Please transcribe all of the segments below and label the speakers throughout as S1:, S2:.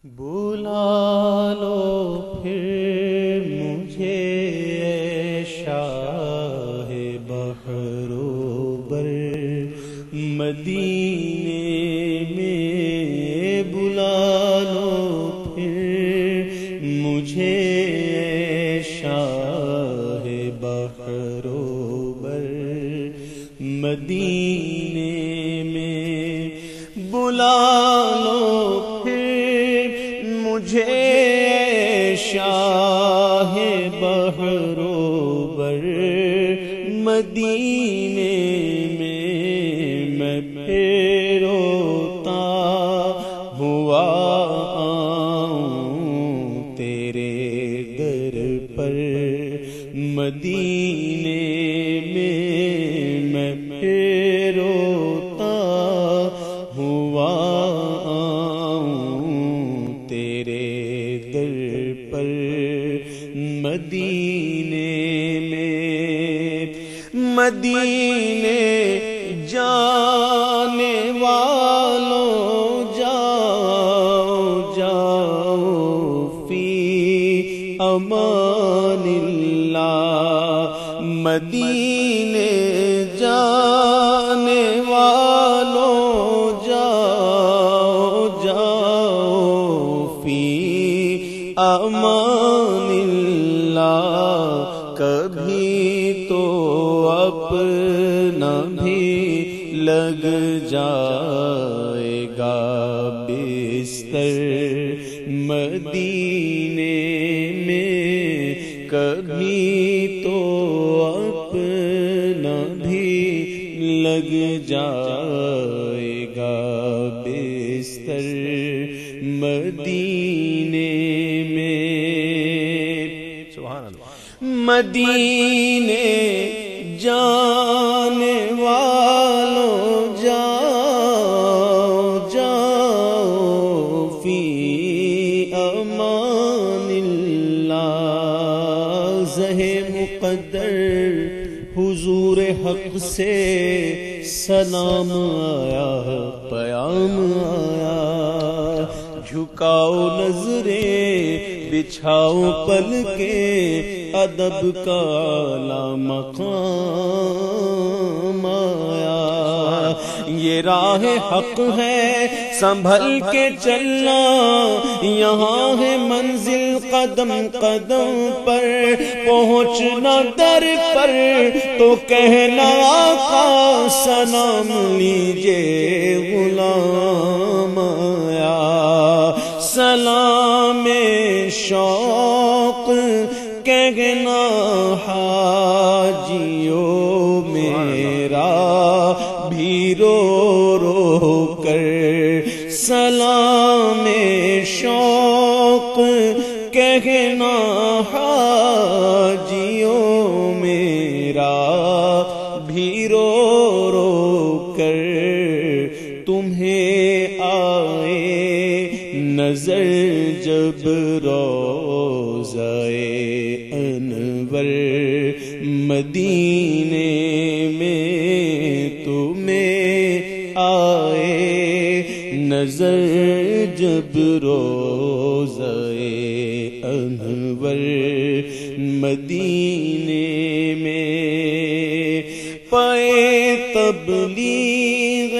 S1: بلا لو پھر مجھے اے شاہ بحر و بر مدینے میں، بلا لو پھر مجھے اے شاہ بحر و بر مدینے میں، بلا لو مجھے شاہ بحر و بر مدینے میں پھر روتا ہوا آؤں تیرے در پر مدینے میں پھر روتا ہوا مدینے میں، مدینے جانے والوں جاؤ جاؤ فی امان اللہ، مدینے جانے والوں جاؤ جاؤ فی امان اللہ، کبھی تو اپنا بھی لگ جائے گا بستر مدینے میں، کبھی تو اپنا بھی لگ جائے گا بستر مدینے میں۔ مدینے جانے والوں جاؤ جاؤ فی امان اللہ، زہ مقدر حضور حق سے سلام آیا پیام آیا، جھکاؤ نظریں بچھاؤ پل کے ادب کا اعلیٰ مقام آیا، یہ راہ حق ہے سنبھل کے چلنا، یہاں ہے منزل قدم قدم پر، پہنچنا در پر تو کہنا آقا سلام لیجے غلام آیا، سلام شوق کہنا حاجیوں میرا بھی رو رو کر، سلام شوق کہنا حاجیوں میرا بھی رو رو کر، تمہیں آئے نظر جب روضہ انور مدینے میں، تمہیں آئے نظر جب روضہ انور مدینے میں، پائے تبلیغ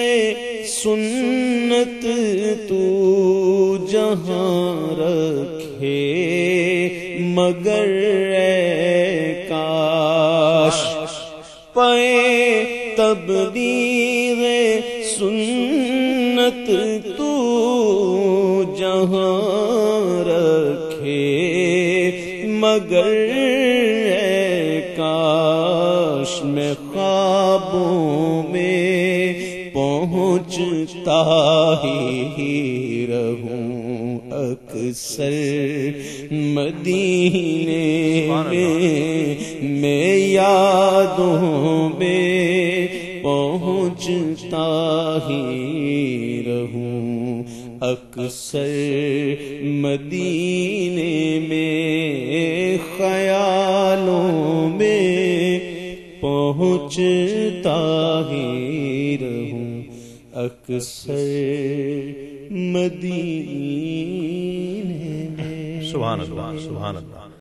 S1: سنت تو جہاں رکھے مگر اے کاش، پائے تبلیغ سنت تو جہاں رکھے مگر اے کاش، میں خوابوں میں پہنچتا ہی رہوں اکثر مدینے میں، یادوں میں پہنچتا ہی رہوں اکثر مدینے میں، خیالوں میں پہنچتا ہی رہوں اکثر مدینے
S2: سبحان اللہ سبحان اللہ.